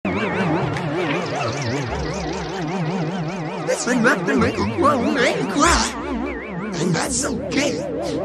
It's enough to make a grown man cry. And that's okay.